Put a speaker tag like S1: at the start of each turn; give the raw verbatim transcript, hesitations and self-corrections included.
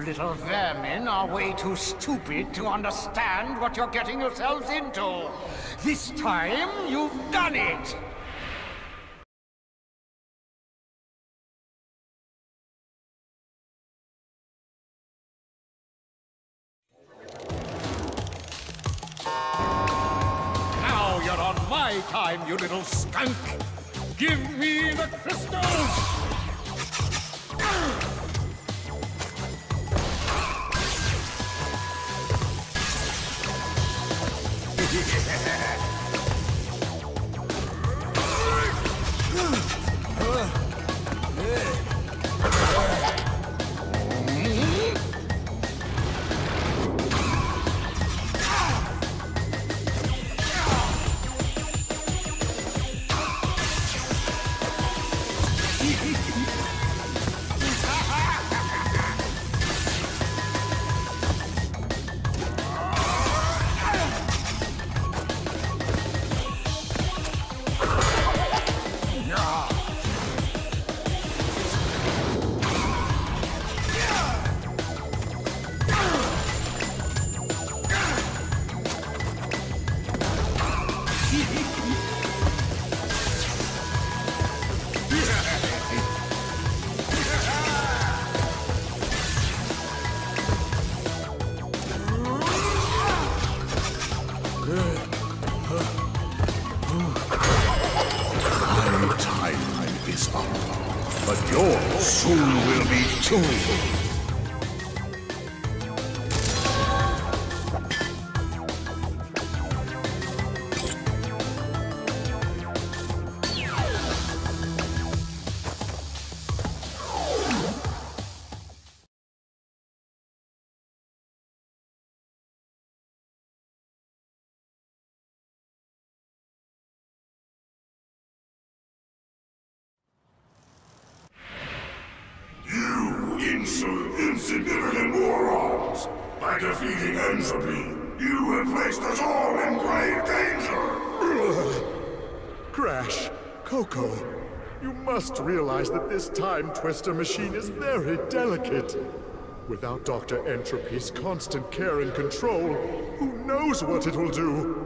S1: little vermin are way too stupid to understand what you're getting yourselves into. This time, you've done it! Now you're on my time, you little skunk! Give me the crystals! But yours soon will be too.
S2: Insignificant morons! By defeating entropy, you have placed us all in grave danger!
S3: Crash, Coco, you must realize that this time twister machine is very delicate. Without Doctor Entropy's constant care and control, who knows what it will do?